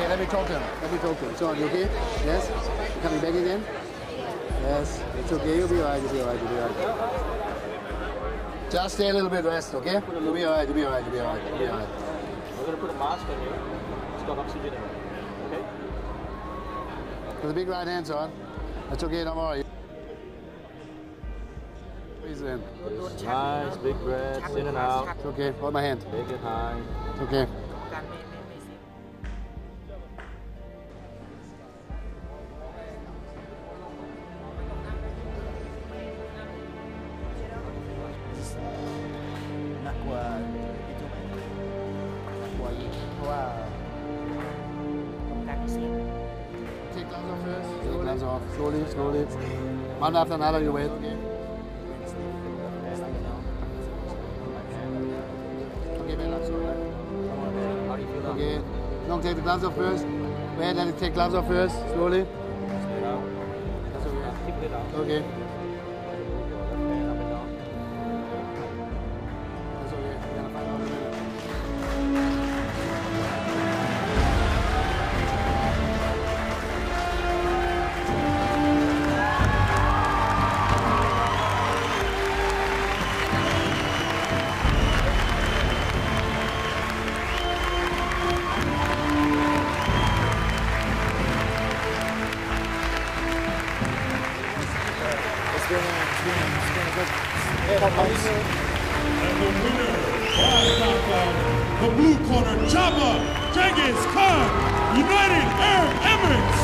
Okay, let me talk to him. Let me talk to him. So, you okay? Yes? You coming back again? Yes. It's okay. You'll be alright. You'll be alright. You'll be alright. Just stay a little bit rest, okay? You'll be alright. You'll be alright. You'll be alright. You'll be alright. We're going to put a mask on you. It's got oxygen in it. Okay? With the big right hands on. That's okay. Don't worry. Breathe in. Nice, big breaths in and out. It's okay. Hold my hand. Big and high. It's okay. Take gloves off first. Take gloves off. Slowly, slowly. One after another, you wait. Okay. Okay, relax. Okay. Don't take the gloves off first. Wait, let it take gloves off first. Slowly. That's okay. Okay. That's okay. We're gonna find out in a minute. And the winner by knockout, the blue corner, Chaba Genghis Khan, United Arab Emirates.